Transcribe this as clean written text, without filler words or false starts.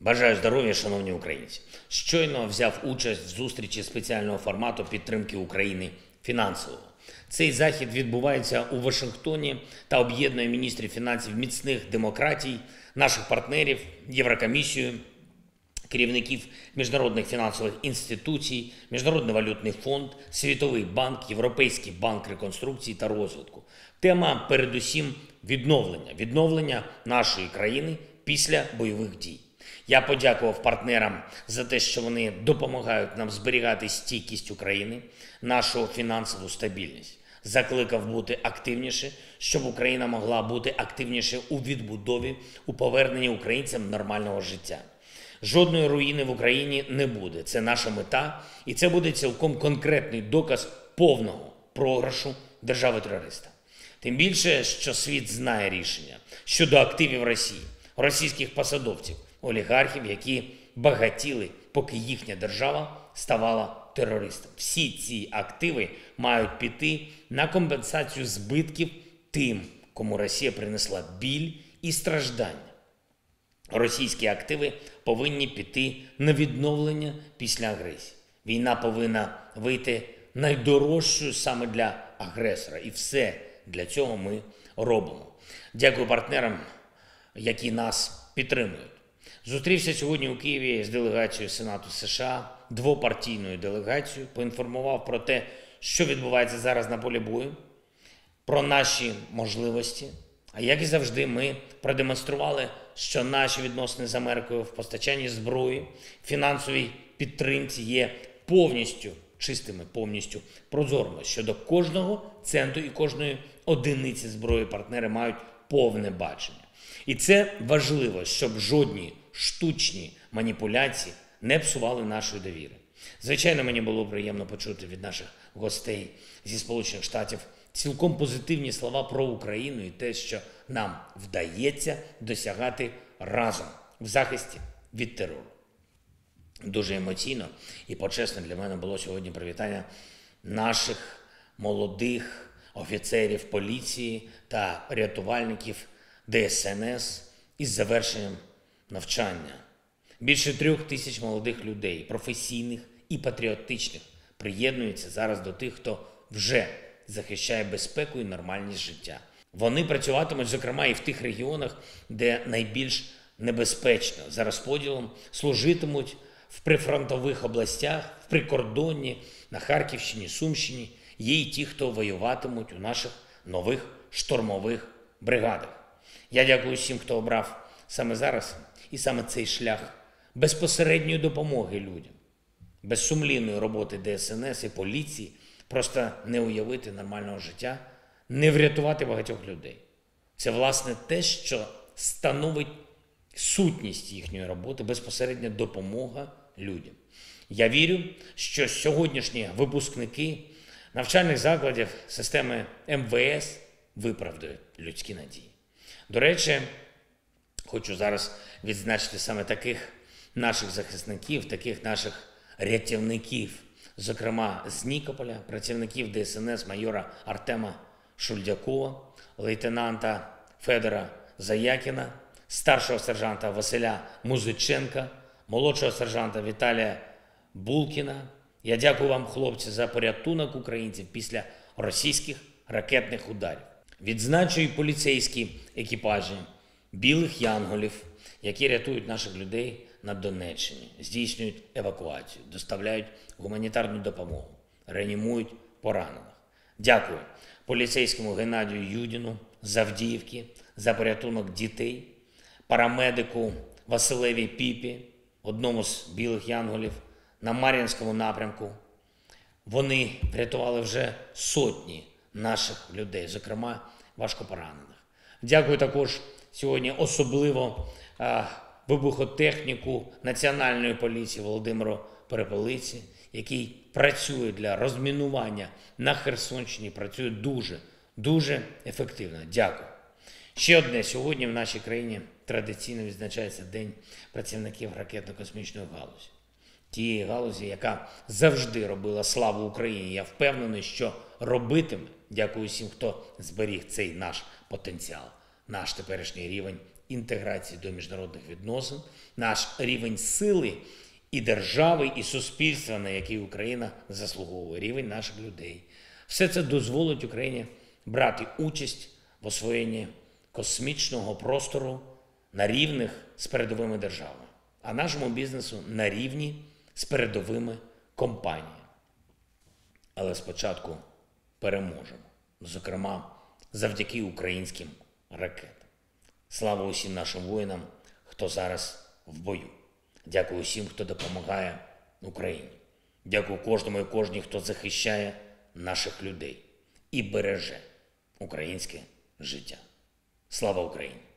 Бажаю здоров'я, шановні українці. Щойно взяв участь в зустрічі спеціального формату підтримки України фінансово. Цей захід відбувається у Вашингтоні та об'єднує міністрів фінансів міцних демократій, наших партнерів, Єврокомісію, керівників міжнародних фінансових інституцій, Міжнародний валютний фонд, Світовий банк, Європейський банк реконструкції та розвитку. Тема передусім відновлення нашої країни після бойових дій. Я подякував партнерам за те, що вони допомагають нам зберігати стійкість України, нашу фінансову стабільність. Закликав бути активніше, щоб Україна могла бути активніше у відбудові, у поверненні українцям нормального життя. Жодної руїни в Україні не буде. Це наша мета, і це буде цілком конкретний доказ повного програшу держави-терориста. Тим більше, що світ знає рішення щодо активів Росії, російських посадовців, олігархів, які багатіли, поки їхня держава ставала терористом. Всі ці активи мають піти на компенсацію збитків тим, кому Росія принесла біль і страждання. Російські активи повинні піти на відновлення після агресії. Війна повинна вийти найдорожчою саме для агресора. І все для цього ми робимо. Дякую партнерам, які нас підтримують. Зустрівся сьогодні у Києві з делегацією Сенату США, двопартійною делегацією, поінформував про те, що відбувається зараз на полі бою, про наші можливості. А як і завжди, ми продемонстрували, що наші відносини з Америкою в постачанні зброї, фінансовій підтримці є повністю чистими, повністю прозорими. Щодо кожного центу і кожної одиниці зброї партнери мають повне бачення. І це важливо, щоб жодні штучні маніпуляції не псували нашої довіри. Звичайно, мені було приємно почути від наших гостей зі Сполучених Штатів цілком позитивні слова про Україну і те, що нам вдається досягати разом в захисті від терору. Дуже емоційно і почесно для мене було сьогодні привітання наших молодих офіцерів поліції та рятувальників ДСНС із завершенням навчання. Більше 3000 молодих людей, професійних і патріотичних, приєднуються зараз до тих, хто вже захищає безпеку і нормальність життя. Вони працюватимуть, зокрема, і в тих регіонах, де найбільш небезпечно. За розподілом служитимуть в прифронтових областях, в прикордонні, на Харківщині, Сумщині. Є і ті, хто воюватимуть у наших нових штурмових бригадах. Я дякую всім, хто обрав саме зараз і саме цей шлях безпосередньої допомоги людям. Без сумлінної роботи ДСНС і поліції просто не уявити нормального життя, не врятувати багатьох людей. Це, власне, те, що становить сутність їхньої роботи, безпосередня допомога людям. Я вірю, що сьогоднішні випускники навчальних закладів системи МВС виправдають людські надії. До речі, хочу зараз відзначити саме таких наших захисників, таких наших рятівників, зокрема з Нікополя, працівників ДСНС майора Артема Шульдякова, лейтенанта Федора Заякіна, старшого сержанта Василя Музиченка, молодшого сержанта Віталія Булкіна. Я дякую вам, хлопці, за порятунок українців після російських ракетних ударів. Відзначу і поліцейські екіпажі білих янголів, які рятують наших людей на Донеччині, здійснюють евакуацію, доставляють гуманітарну допомогу, реанімують поранених. Дякую поліцейському Геннадію Юдіну з Авдіївки за порятунок дітей, парамедику Василеві Піпі, одному з білих янголів на Мар'їнському напрямку. Вони врятували вже сотні наших людей, зокрема важкопоранених. Дякую також сьогодні особливо вибухотехніку Національної поліції Володимиру Перепелиці, який працює для розмінування на Херсонщині, працює дуже ефективно. Дякую. Ще одне. Сьогодні в нашій країні традиційно відзначається День працівників ракетно-космічної галузі. Тієї галузі, яка завжди робила славу Україні. Я впевнений, що робитиме. Дякую всім, хто зберіг цей наш потенціал, наш теперішній рівень інтеграції до міжнародних відносин, наш рівень сили і держави, і суспільства, на який Україна заслуговує, рівень наших людей. Все це дозволить Україні брати участь в освоєнні космічного простору на рівних з передовими державами, а нашому бізнесу на рівні з передовими компаніями. Але спочатку переможемо, зокрема, завдяки українським ракетам. Слава усім нашим воїнам, хто зараз в бою. Дякую усім, хто допомагає Україні. Дякую кожному і кожній, хто захищає наших людей і береже українське життя. Слава Україні!